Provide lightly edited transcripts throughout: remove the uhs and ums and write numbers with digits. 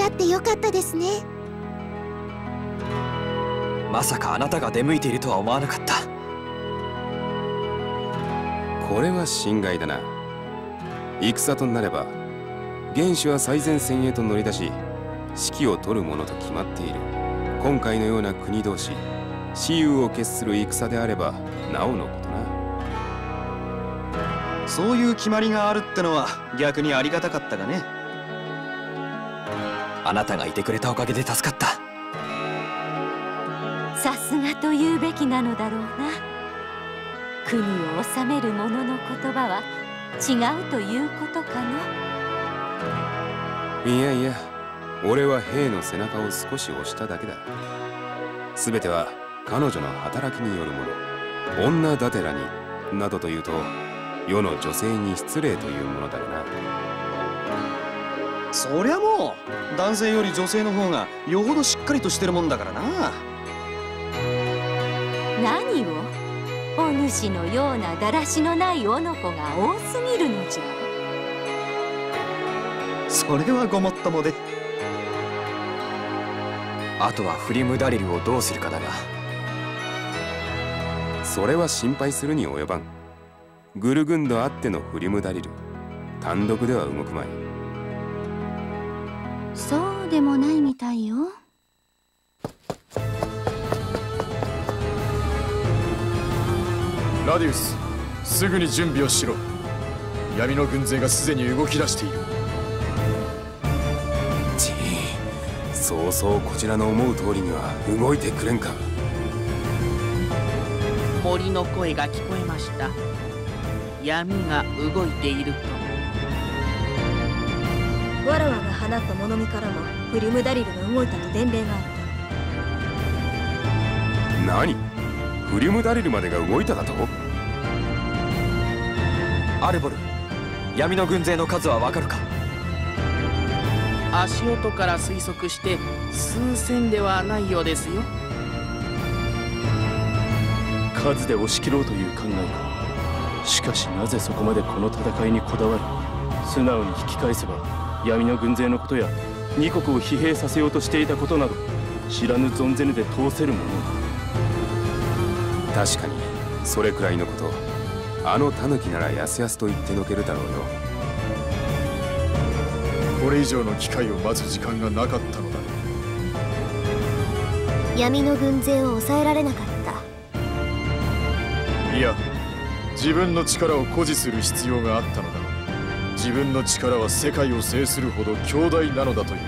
会ってよかったですね。 まさかあなたが出向いているとは思わなかった。 これは心外だな。戦となれば元首は最前線へと乗り出し指揮を取るものと決まっている。今回のような国同士雌雄を決する戦であればなおのことな。 そういう決まりがあるってのは逆にありがたかったがね。 あなたがいてくれたおかげで助かった。 さすがと言うべきなのだろうな。国を治める者の言葉は違うということかの。 いやいや、俺は兵の背中を少し押しただけだ。全ては彼女の働きによるもの。女だてらになどというと世の女性に失礼というものだよな。 そりゃもう男性より女性の方がよほどしっかりとしてるもんだからな。 何を、お主のようなだらしのないおの子が多すぎるのじゃ。 それはごもっともで。 あとはフリムダリルをどうするかだが。 それは心配するに及ばん。グルグンドあってのフリムダリル、単独では動くまい。 そうでもないみたいよ。 ラディウス、すぐに準備をしろ。闇の軍勢がすでに動き出している。 そうそうこちらの思う通りには動いてくれんか。 森の声が聞こえました。闇が動いていると。 わらわが放った物見からもフリムダリルが動いたと伝令があった。 何？フリムダリルまでが動いただと？ アルボル、闇の軍勢の数はわかるか？ 足音から推測して数千ではないようですよ。 数で押し切ろうという考えか。しかしなぜそこまでこの戦いにこだわる？素直に引き返せば闇の軍勢のことや二国を疲弊させようとしていたことなど知らぬ存ぜぬで通せるもの。 確かにそれくらいのこと、あのタヌキならやすやすと言ってのけるだろうよ。 これ以上の機会を待つ時間がなかったのだ。 闇の軍勢を抑えられなかった。 いや、自分の力を誇示する必要があったのだろう。自分の力は世界を制するほど強大なのだという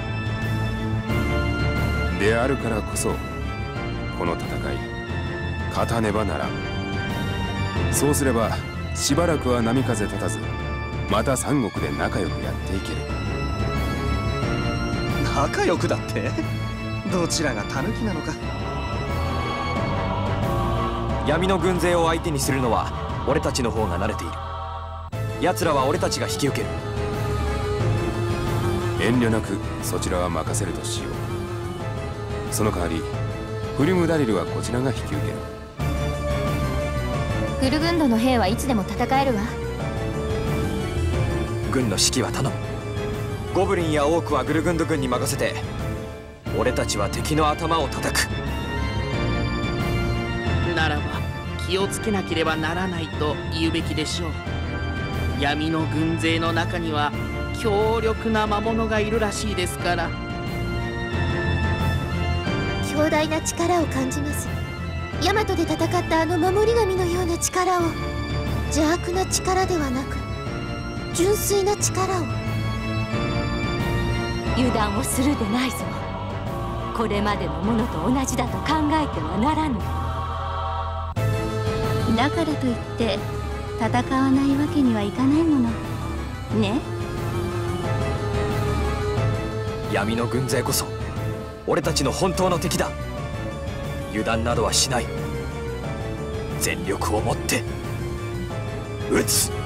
ことであるからこそこの戦い勝たねばならん。そうすればしばらくは波風立たずまた三国で仲良くやっていける。 仲良くだって？どちらがタヌキなのか。 闇の軍勢を相手にするのは俺たちの方が慣れている。奴らは俺たちが引き受ける。 遠慮なくそちらは任せるとしよう。その代わりフリムダリルはこちらが引き受ける。 グルグンドの兵はいつでも戦えるわ。 軍の指揮は頼む。ゴブリンやオークはグルグンド軍に任せて、俺たちは敵の頭を叩く。 ならば気をつけなければならないと言うべきでしょう。闇の軍勢の中には強力な魔物がいるらしいですから。 強大な力を感じます。ヤマトで戦ったあの守り神のような力を。邪悪な力ではなく純粋な力を。 油断をするでないぞ。これまでのものと同じだと考えてはならぬ。 だからといって戦わないわけにはいかないものね。 闇の軍勢こそ俺たちの本当の敵だ。油断などはしない。全力をもって撃つ。